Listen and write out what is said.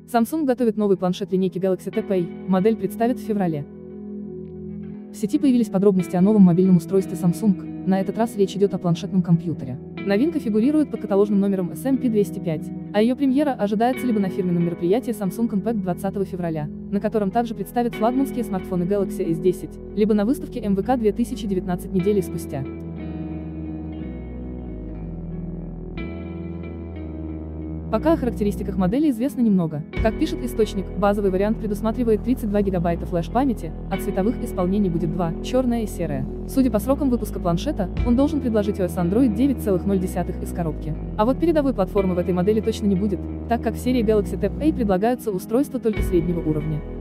Samsung готовит новый планшет линейки Galaxy Tab A, модель представят в феврале. В сети появились подробности о новом мобильном устройстве Samsung, на этот раз речь идет о планшетном компьютере. Новинка фигурирует под каталожным номером SMP205, а ее премьера ожидается либо на фирменном мероприятии Samsung Unpacked 20 февраля, на котором также представят флагманские смартфоны Galaxy S10, либо на выставке МВК 2019 недели спустя. Пока о характеристиках модели известно немного. Как пишет источник, базовый вариант предусматривает 32 гигабайта флеш-памяти, а цветовых исполнений будет два, черное и серое. Судя по срокам выпуска планшета, он должен предложить OS Android 9.0 из коробки. А вот передовой платформы в этой модели точно не будет, так как в серии Galaxy Tab A предлагаются устройства только среднего уровня.